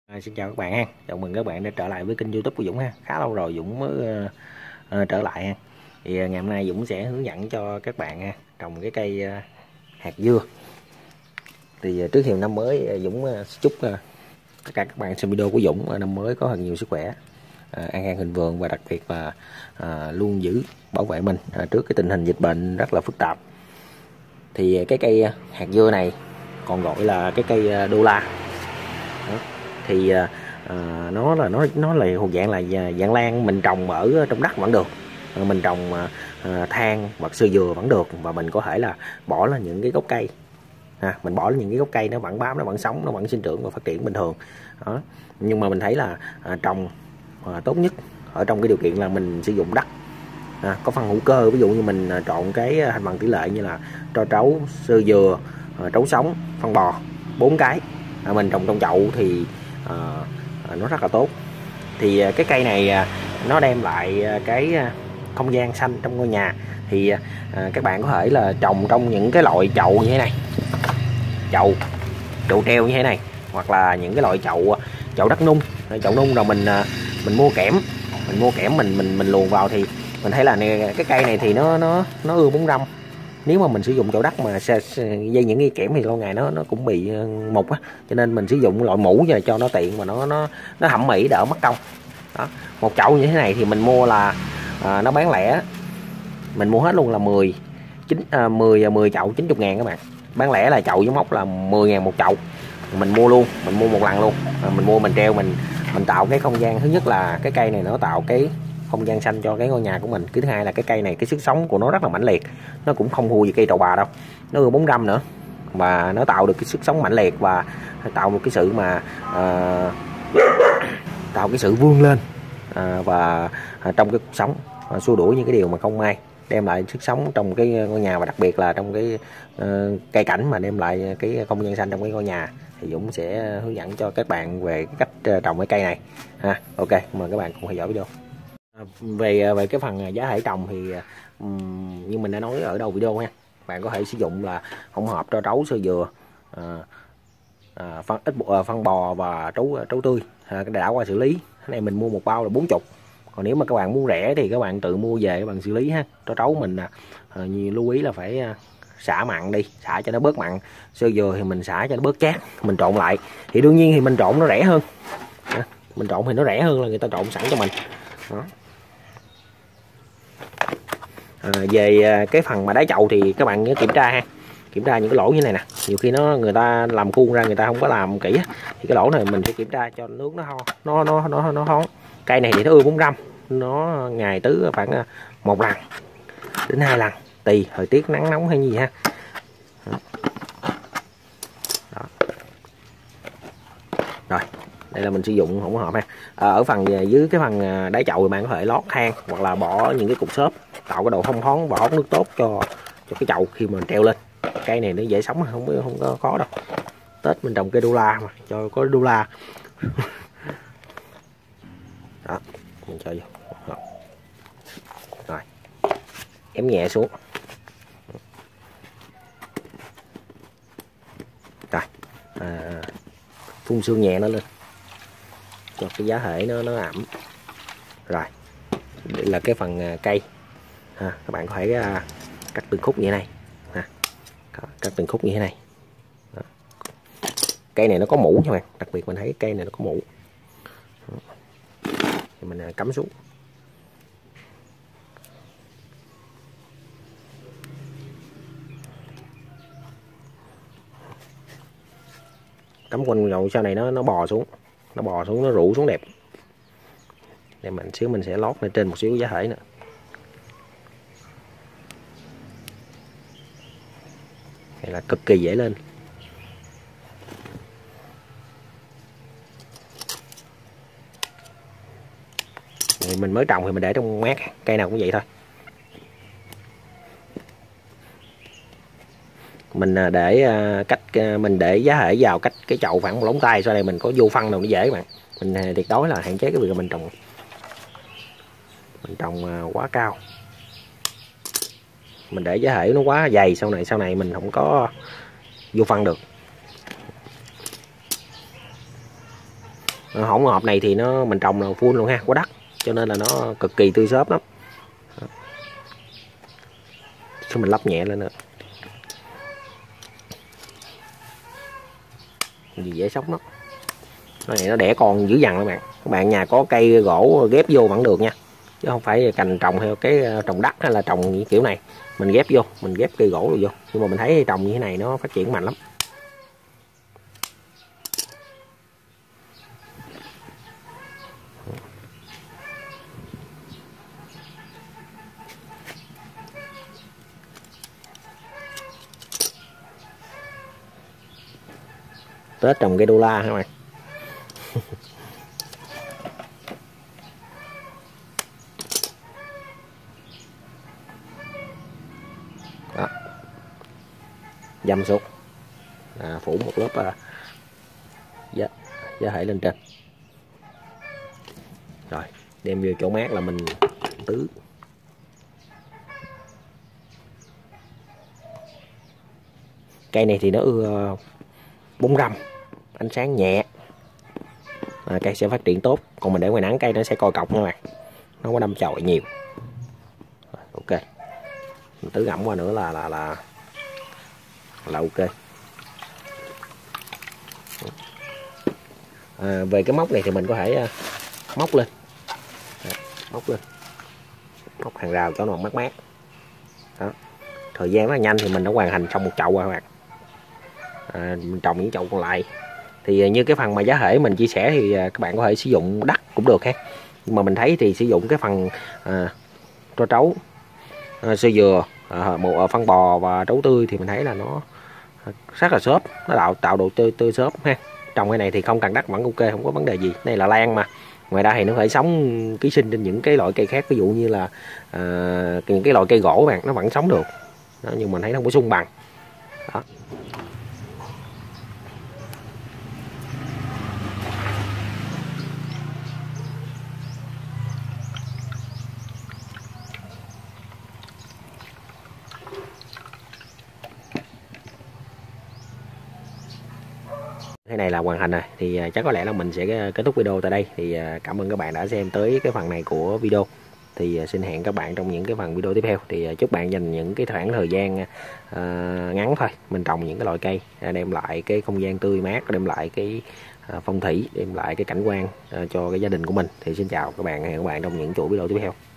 Xin chào các bạn ha, chào mừng các bạn đã trở lại với kênh YouTube của Dũng ha. Khá lâu rồi Dũng mới trở lại ha. Thì ngày hôm nay Dũng sẽ hướng dẫn cho các bạn ha, trồng cái cây hạt dưa. Thì trước thềm năm mới Dũng chúc tất cả các bạn xem video của Dũng năm mới có thật nhiều sức khỏe, an khang thịnh vượng và đặc biệt là luôn giữ bảo vệ mình trước cái tình hình dịch bệnh rất là phức tạp. Thì cái cây hạt dưa này còn gọi là cái cây đô la. Đó. Thì nó là thuộc dạng là dạng lan, mình trồng ở trong đất vẫn được, mình trồng than hoặc sơ dừa vẫn được, và mình có thể là bỏ lên những cái gốc cây mình bỏ lên những cái gốc cây, nó vẫn bám, nó vẫn sống, nó vẫn sinh trưởng và phát triển bình thường. Đó. Nhưng mà mình thấy là trồng tốt nhất ở trong cái điều kiện là mình sử dụng đất có phân hữu cơ, ví dụ như mình chọn cái thành phần tỷ lệ như là tro trấu, sơ dừa, trấu sống, phân bò 4 cái, mình trồng trong chậu thì nó rất là tốt. Thì cái cây này nó đem lại cái không gian xanh trong ngôi nhà. Thì các bạn có thể là trồng trong những cái loại chậu như thế này, chậu treo như thế này, hoặc là những cái loại chậu đất nung, rồi mình mua kẽm, mình luồn vào. Thì mình thấy là cái cây này thì nó ưa bóng râm. Nếu mà mình sử dụng chậu đất mà dây những cái kẽm thì lâu ngày nó cũng bị mục á, cho nên mình sử dụng loại mũ cho nó tiện mà nó thẩm mỹ, đỡ mất công. Đó. Một chậu như thế này thì mình mua là nó bán lẻ, mình mua hết luôn là 10 chậu 90.000 các bạn. Bán lẻ là chậu với móc là 10.000 một chậu. Mình mua luôn, mình mua một lần luôn, mình mua mình treo, mình tạo cái không gian. Thứ nhất là cái cây này nó tạo cái không gian xanh cho cái ngôi nhà của mình. Cái thứ hai là cái cây này cái sức sống của nó rất là mãnh liệt, nó cũng không thua gì cây trầu bà đâu, nó ưa bóng râm nữa, và nó tạo được cái sức sống mãnh liệt và tạo một cái sự mà tạo cái sự vươn lên và trong cái cuộc sống, xua đuổi những cái điều mà không may, đem lại sức sống trong cái ngôi nhà, và đặc biệt là trong cái cây cảnh mà đem lại cái không gian xanh trong cái ngôi nhà. Thì Dũng sẽ hướng dẫn cho các bạn về cái cách trồng cái cây này ha. Ok, mời các bạn cùng theo dõi video. Về cái phần giá thể trồng thì như mình đã nói ở đầu video ha, bạn có thể sử dụng là hỗn hợp tro trấu, sơ dừa, phân bò và trấu tươi đã qua xử lý. Cái này mình mua một bao là 40. Còn nếu mà các bạn muốn rẻ thì các bạn tự mua về các bạn xử lý ha. Tro trấu mình lưu ý là phải xả mặn đi, xả cho nó bớt mặn. Sơ dừa thì mình xả cho nó bớt chát, mình trộn lại. Thì đương nhiên thì mình trộn nó rẻ hơn, mình trộn thì nó rẻ hơn là người ta trộn sẵn cho mình. Đó. Về cái phần mà đáy chậu thì các bạn nhớ kiểm tra ha, kiểm tra những cái lỗ như này nè. Nhiều khi người ta làm khuôn ra, người ta không có làm kỹ, thì cái lỗ này mình sẽ kiểm tra cho nước nó hón. Cây này thì nó ưa bóng râm, nó ngày tứ khoảng 1 lần đến 2 lần tùy thời tiết nắng nóng hay gì ha. Đó. Rồi đây là mình sử dụng hỗn hợp ha. Ở phần dưới cái phần đáy chậu thì bạn có thể lót than hoặc là bỏ những cái cục xốp, tạo cái độ thông thoáng và hốt nước tốt cho cái chậu khi mà mình treo lên. Cây này nó dễ sống, không có khó đâu. Tết mình trồng cây đô la mà cho có đô la. Đó, mình cho vô. Rồi ém nhẹ xuống. Rồi phun sương nhẹ nó lên cho cái giá thể nó ẩm. Rồi đây là cái phần cây các bạn có thể cắt từng khúc như thế này cắt từng khúc như thế này. Đó. Cây này nó có mũ nha bạn, đặc biệt mình thấy cây này nó có mũ. Đó. Thì mình cắm xuống. Cắm quanh rồi sau này nó bò xuống, nó rủ xuống đẹp. Để mình sẽ lót lên trên một xíu giá thể nữa. Này là cực kỳ dễ lên. Thì mình mới trồng thì mình để trong mát, cây nào cũng vậy thôi. Mình mình để giá thể vào cách cái chậu khoảng 1 lóng tay, sau này mình có vô phân đâu nó dễ các bạn. Mình tuyệt đối là hạn chế cái việc mình trồng quá cao. Mình để giá thể nó quá dày, sau này mình không có vô phân được. Hỗn hợp này thì mình trồng là full luôn ha, có đất cho nên là nó cực kỳ tươi xốp lắm. Chứ mình lắp nhẹ lên nữa gì dễ sống lắm. Cái này nó đẻ con dữ dằn các bạn nhà có cây gỗ ghép vô vẫn được nha, chứ không phải cành trồng theo cái trồng đất hay là trồng những kiểu này mình ghép vô, mình ghép cây gỗ rồi vô, nhưng mà mình thấy trồng như thế này nó phát triển mạnh lắm. Tết trồng cây đô la các bạn. Đó. Dăm xuống phủ một lớp giá thể lên trên, rồi đem vô chỗ mát là mình tưới. Cây này thì nó ưa bóng râm, ánh sáng nhẹ, cây sẽ phát triển tốt. Còn mình để ngoài nắng cây nó sẽ coi cọc nha bạn, nó có đâm chồi nhiều. Rồi, ok, mình tưới ẩm qua nữa là ok. Về cái móc này thì mình có thể móc lên, móc hàng rào cho nó mát mát. Đó. Thời gian rất là nhanh thì mình đã hoàn thành xong một chậu rồi các bạn. Mình trồng những chậu còn lại thì như cái phần mà giá thể mình chia sẻ thì các bạn có thể sử dụng đất cũng được ha, nhưng mà mình thấy thì sử dụng cái phần tro trấu, sơ dừa, phân bò và trấu tươi thì mình thấy là nó rất là xốp, nó tạo độ tươi xốp ha. Trồng cái này thì không cần đất vẫn ok, không có vấn đề gì. Đây là lan mà, ngoài ra thì nó phải sống ký sinh trên những cái loại cây khác, ví dụ như là những cái loại cây gỗ bạn, nó vẫn sống được. Đó, nhưng mình thấy nó không có sung bằng. Đó. Cái này là hoàn thành rồi thì chắc có lẽ là mình sẽ kết thúc video tại đây. Thì cảm ơn các bạn đã xem tới cái phần này của video. Thì xin hẹn các bạn trong những cái phần video tiếp theo. Thì chúc bạn dành những cái khoảng thời gian ngắn thôi, mình trồng những cái loại cây đem lại cái không gian tươi mát, đem lại cái phong thủy, đem lại cái cảnh quan cho cái gia đình của mình. Thì xin chào các bạn, hẹn các bạn trong những chuỗi video tiếp theo.